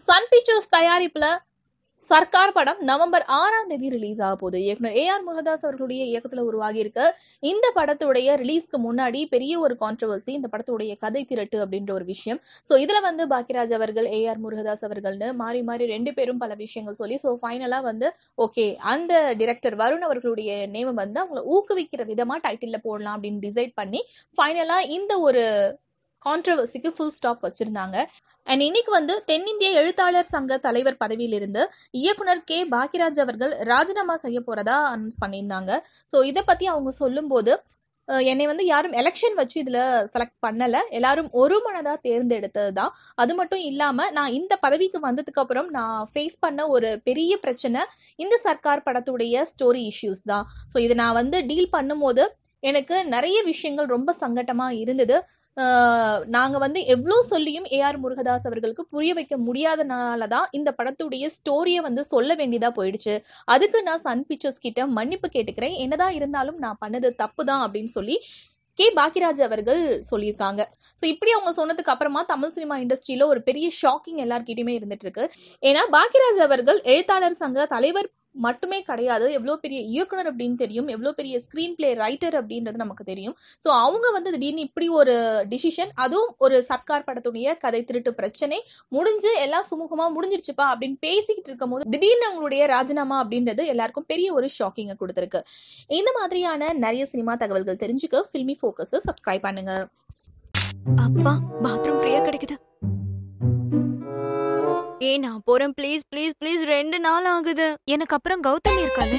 Sun pictures தயாரிப்புல Sarkar படம் November 6ஆம் தேதி ரிலீஸ் ஆக போகுது. இயக்குனர் ar.murugadoss அவர்களுடைய இயக்கத்துல உருவாகி இருக்க இந்த படத்துடைய ரிலீஸ்க்கு முன்னாடி பெரிய ஒரு கான்ட்ரவர்சி இந்த படத்துடைய கதை திரட்டு அப்படின்ற ஒரு விஷயம். சோ இதுல பாக்யராஜ் அவர்கள் ar.murugadoss அவர்கள்னு மாறி மாறி 2 பேரும் பல விஷயங்கள் சொல்லி சோ ஃபைனலா ஓகே அந்த டிரெக்டர் வருண் அவர்களுடைய நேம் அவங்களை ஊக்குவிக்கிற விதமா டைட்டில்ல போடலாம் அப்படின்னு டிசைட் பண்ணி ஃபைனலா இந்த ஒரு கான்ட்ரவர்சிக்கு ஃபுல் ஸ்டாப் வச்சிருந்தாங்க. அண்ட் இன்னைக்கு தென்னிந்திய எழுத்தாளர் சங்க தலைவர் பதவியிலிருந்து இயக்குனர் பாக்யராஜ் அவர்கள் ராஜினாமா செய்ய போறதா அனௌன்ஸ் பண்ணியிருந்தாங்க. ஸோ இதை பத்தி அவங்க சொல்லும் போது என்னை யாரும் எலெக்ஷன் வச்சு இதுல செலக்ட் பண்ணல, எல்லாரும் ஒரு மனதா தேர்ந்தெடுத்தது தான். அது மட்டும் இல்லாம நான் இந்த பதவிக்கு வந்ததுக்கு அப்புறம் நான் ஃபேஸ் பண்ண ஒரு பெரிய பிரச்சனை இந்த சர்க்கார் படத்துடைய ஸ்டோரி இஷ்யூஸ் தான். ஸோ இதை நான் டீல் பண்ணும் போது எனக்கு நிறைய விஷயங்கள் ரொம்ப சங்கட்டமா இருந்தது. நாங்க எவ்வளோ சொல்லியும் ar.murugadoss அவர்களுக்கு புரிய வைக்க முடியாதனாலதான் இந்த படத்துடைய ஸ்டோரியை சொல்ல வேண்டியதா போயிடுச்சு. அதுக்கு நான் சன் பிக்சர்ஸ் கிட்ட மன்னிப்பு கேட்டுக்கிறேன், என்னதான் இருந்தாலும் நான் பண்ணது தப்பு தான் அப்படின்னு சொல்லி பாக்யராஜ் அவர்கள் சொல்லியிருக்காங்க. ஸோ இப்படி அவங்க சொன்னதுக்கு அப்புறமா தமிழ் சினிமா இண்டஸ்ட்ரியில ஒரு பெரிய ஷாக்கிங் எல்லார்கிட்டயுமே இருந்துட்டு இருக்கு. ஏன்னா பாக்யராஜ் அவர்கள் எழுத்தாளர் சங்க தலைவர் மட்டுமே கிடையாது, எவ்வளோ பெரிய இயக்குனர் அப்படின்னு தெரியும், எவ்வளோ பெரிய ஸ்கிரீன் பிளே ரைட்டர் அப்படின்றது நமக்கு தெரியும். ஸோ அவங்க திடீர்னு இப்படி ஒரு டிசிஷன், அதுவும் ஒரு சர்க்கார் படத்துடைய கதை திருட்டு பிரச்சனை முடிஞ்சு எல்லாம் சுமூகமா முடிஞ்சிருச்சுப்பா அப்படின்னு பேசிக்கிட்டு இருக்கும் போது திடீர்னு அவங்களுடைய ராஜினாமா அப்படின்றது எல்லாருக்கும் பெரிய ஒரு ஷாக்கிங்கை கொடுத்துருக்கு. இந்த மாதிரியான நிறைய சினிமா தகவல்கள் தெரிஞ்சுக்க ஃபில்மி ஃபோக்கஸ் சப்ஸ்கிரைப் பண்ணுங்க. அப்பா பாத்ரூம் ஃப்ரீயா கிடைக்குது. நான் போறேன், ப்ளீஸ் ப்ளீஸ் ப்ளீஸ். 2 நாள் ஆகுது. எனக்கு அப்புறம் கௌதமி இருக்காளே.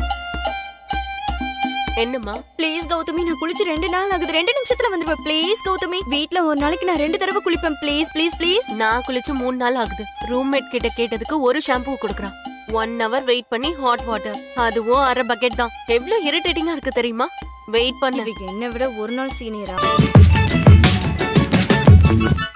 என்னம்மா? ப்ளீஸ் கௌதமி, நான் குளிச்சு 2 நாள் ஆகுது. 2 நிமிஷத்துல வந்துருவேன். ப்ளீஸ் கௌதமி, வீட்ல ஒரு நாளைக்கு நான் 2 தடவை குளிப்பேன். Please please please. நான் குளிச்சு 3 நாள் ஆகுது. ரூம்மேட் கிட்ட கேட்டதுக்கு ஒரு ஷாம்பு கொடுக்குறான். 1 hour வெயிட் பண்ணி ஹாட் வாட்டர், அதுவும் அரை பக்கெட் தான். எவ்வளவு இரிட்டேட்டிங்கா இருக்கு தெரியுமா? வெயிட் பண்ண என்ன விட ஒரு நாள் சீனியரா?